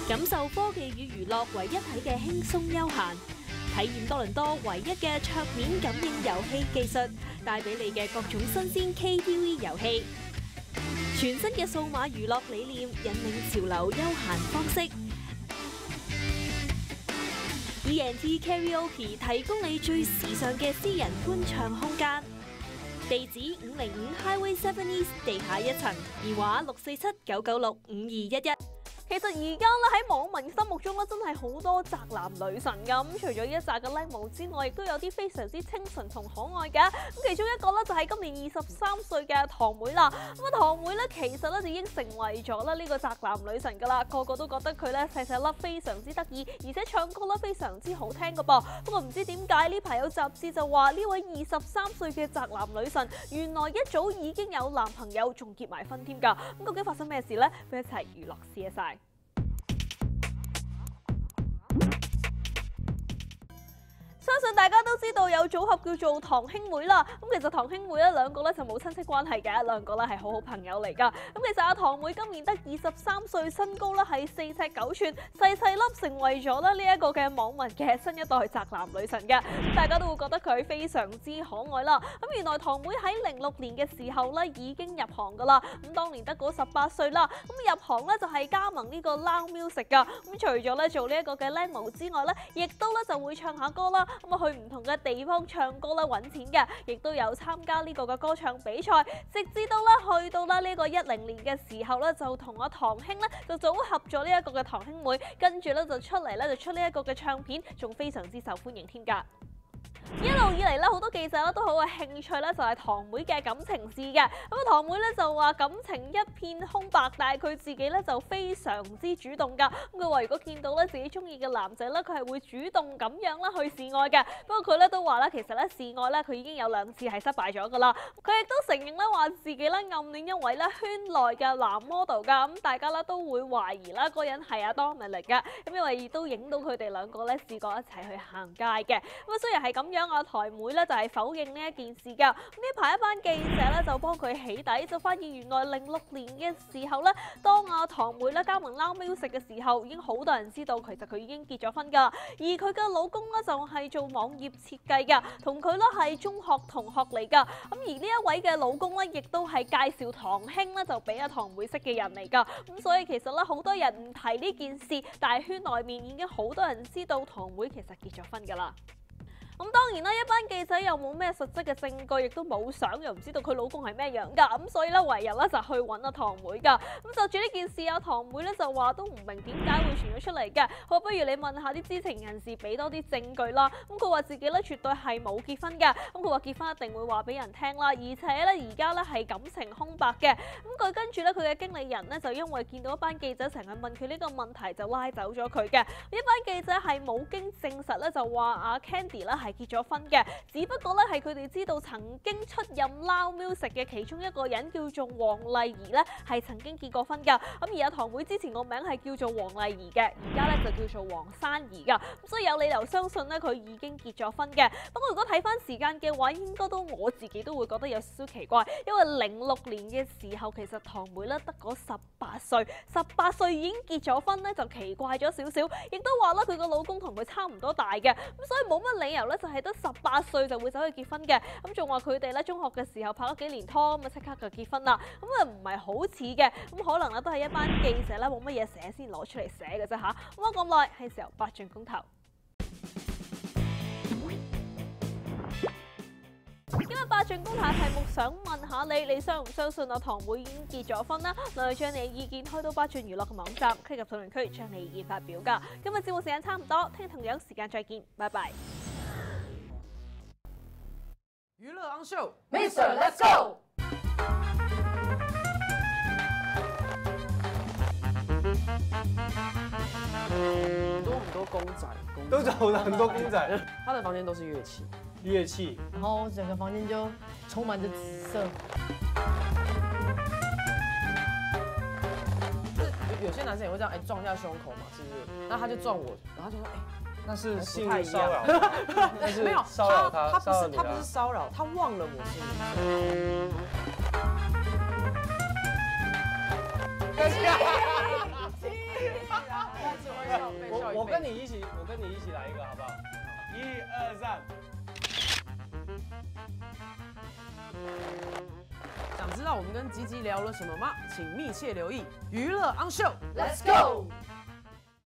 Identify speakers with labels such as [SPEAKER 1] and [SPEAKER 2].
[SPEAKER 1] 感受科技與娛樂為一體嘅輕鬆休閒，體驗多倫多唯一嘅桌面感應遊戲技術，帶俾你嘅各種新鮮 KTV 遊戲。全新嘅數碼娛樂理念，引領潮流休閒方式。ENT Karaoke 提供你最時尚嘅私人歡唱空間。地址505 Highway 7 East 地下1層，電話647-996-5211。其實而家咧喺網民心目中咧真係好多宅男女神㗎，咁除咗一紮嘅靚模之外，亦都有啲非常之清純同可愛嘅。咁其中一個咧就係今年23歲嘅堂妹啦。咁啊堂妹咧其實咧就已經成為咗咧呢個宅男女神㗎啦，個個都覺得佢咧細細粒非常之得意，而且唱歌咧非常之好聽㗎噃。不過唔知點解呢排有雜誌就話呢位23歲嘅宅男女神原來一早已經有男朋友，仲結埋婚添㗎。咁究竟發生咩事呢？俾一齊娛樂 CSI。相信大家都知道有組合叫做堂兄妹啦。咁其實堂兄妹咧兩個咧就冇親戚關係嘅，兩個咧係好好朋友嚟㗎。咁其實阿堂妹今年得23歲，身高咧係4尺9寸，細細粒，成為咗咧呢一個嘅網民嘅新一代宅男女神嘅。大家都會覺得佢非常之可愛啦。咁原來堂妹喺06年嘅時候咧已經入行㗎啦。咁當年得嗰18歲啦。咁入行咧就係加盟呢個 Loud Music 㗎。咁除咗咧做呢一個嘅靚模之外咧，亦都咧就會唱下歌啦。咁啊去唔同嘅地方唱歌啦揾錢嘅，亦都有參加呢個嘅歌唱比賽，直至到咧去到啦呢個10年嘅時候咧，就同阿堂兄咧就組合咗呢一個嘅堂兄妹，跟住咧就出嚟咧就出呢一個嘅唱片，仲非常之受歡迎添㗎。一路以嚟咧，好多記者咧都好有興趣咧，就係堂妹嘅感情事嘅。咁啊，堂妹咧就話感情一片空白，但係佢自己咧就非常之主動㗎。咁佢話如果見到咧自己中意嘅男仔咧，佢係會主動咁樣啦去示愛嘅。不過佢咧都話咧，其實咧示愛咧佢已經有2次係失敗咗㗎啦。佢亦都承認咧話自己咧暗戀一位咧圈內嘅男 model 㗎。咁大家咧都會懷疑啦，嗰個人係阿 Dominic 嘅。咁因為亦都影到佢哋兩個咧試過一齊去行街嘅。咁啊雖然係咁樣，阿堂妹咧就係否認呢一件事㗎。呢排一班記者咧就幫佢起底，就發現原來06年嘅時候咧，當阿堂妹咧加盟 Loud Music 嘅時候，已經好多人知道其實佢已經結咗婚㗎。而佢嘅老公咧就係做網頁設計㗎，同佢咧係中學同學嚟㗎。咁而呢一位嘅老公咧，亦都係介紹堂兄咧就俾阿堂妹識嘅人嚟㗎。咁所以其實咧好多人唔提呢件事，但係圈內面已經好多人知道堂妹其實結咗婚㗎啦。咁當然啦，一班記者又冇咩實質嘅證據，亦都冇相，又唔知道佢老公係咩樣㗎。咁所以咧，唯有咧就去揾阿堂妹㗎。咁就住呢件事，阿堂妹咧就話都唔明點解會傳咗出嚟嘅。好，不如你問下啲知情人士，俾多啲證據啦。咁佢話自己咧絕對係冇結婚嘅。咁佢話結婚一定會話俾人聽啦。而且咧而家咧係感情空白嘅。咁佢跟住咧佢嘅經理人咧就因為見到一班記者成日問佢呢個問題，就拉走咗佢嘅。一班記者係冇經證實咧，就話阿 Candy 咧係結咗婚嘅，只不過咧係佢哋知道曾經出任 Loud Music 嘅其中一個人叫做黃麗儀咧，係曾經結過婚㗎。咁而阿堂妹之前個名係叫做黃麗儀嘅，而家咧就叫做黃珊儀㗎。咁所以有理由相信咧佢已經結咗婚嘅。不過如果睇翻時間嘅話，應該都我自己都會覺得有少少奇怪，因為06年嘅時候其實堂妹咧得嗰18歲，18歲已經結咗婚咧就奇怪咗少少。亦都話啦佢個老公同佢差唔多大嘅，咁所以冇乜理由咧就係得18歲就會走去結婚嘅。咁仲話佢哋咧中學嘅時候拍咗幾年拖，咁啊即刻就結婚啦。咁啊唔係好似嘅，咁可能咧都係一班記者咧冇乜嘢寫先攞出嚟寫嘅啫嚇。咁咁耐係時候8轉公投。今日8轉公投嘅題目想問下你相唔相信阿堂妹已經結咗婚啦？來將你嘅意見開到8轉娛樂嘅網站，click入討論區將你意見發表㗎。今日節目時間差唔多，聽日同樣時間再見，拜拜。
[SPEAKER 2] 娛樂 on show，Mr. Let's go。很多公仔，
[SPEAKER 3] 都找了很多公仔。
[SPEAKER 2] 他的房间都是乐器，
[SPEAKER 3] 乐器，
[SPEAKER 4] 然后整个房间就充满着紫色。
[SPEAKER 2] 就是有些男生也会这样，撞一下胸口嘛，是不是？那他就撞我，然后他就说，
[SPEAKER 3] 那是性
[SPEAKER 2] 不太一
[SPEAKER 3] 骚扰，那是
[SPEAKER 2] 没有
[SPEAKER 3] 骚扰他，
[SPEAKER 2] 他不是
[SPEAKER 3] 骚扰你啊
[SPEAKER 2] 他不是骚扰，他忘了我是女生。
[SPEAKER 3] 跟你一起来一个好不好？1、2、3。
[SPEAKER 2] 想知道我们跟吉吉聊了什么吗？请密切留意娱乐 on show。
[SPEAKER 4] Let's go。